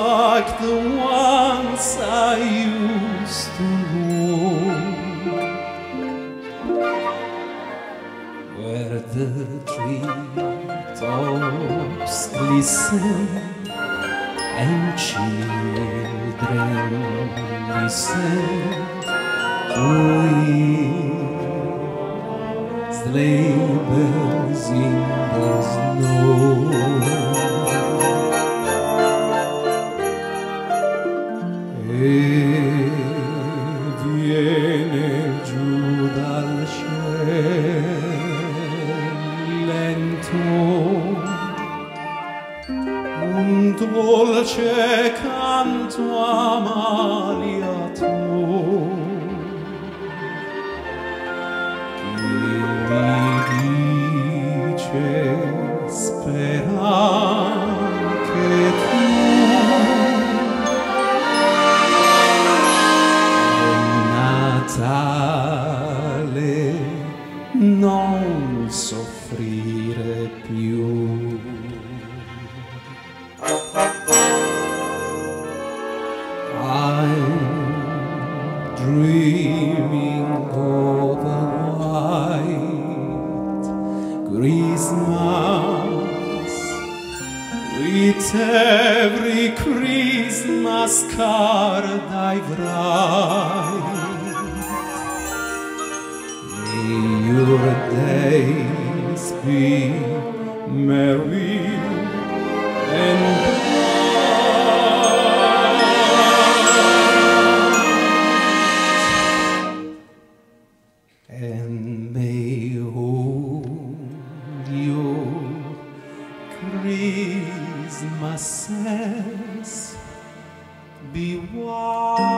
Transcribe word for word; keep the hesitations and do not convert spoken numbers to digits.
like the ones I used to know, where the treetops glisten and children listen to hear sleigh bells in the snow. E viene giù dal cielo lento un dolce canto amaliato, che mi dice spera anche tu. Natale, non soffrire più. I'm dreaming of a white Christmas, with every Christmas card I write. Your days be merry and bright, and may all your Christmases be white.